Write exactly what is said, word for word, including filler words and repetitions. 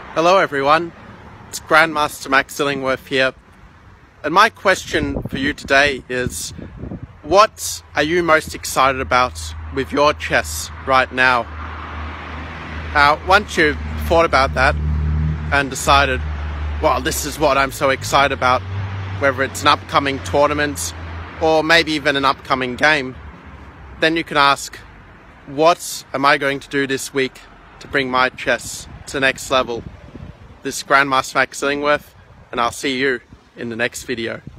Hello everyone, it's Grandmaster Max Illingworth here, and my question for you today is, what are you most excited about with your chess right now? Now, once you've thought about that and decided, well, this is what I'm so excited about, whether it's an upcoming tournament or maybe even an upcoming game, then you can ask, what am I going to do this week to bring my chess to the next level? This is Grandmaster Max Illingworth, and I'll see you in the next video.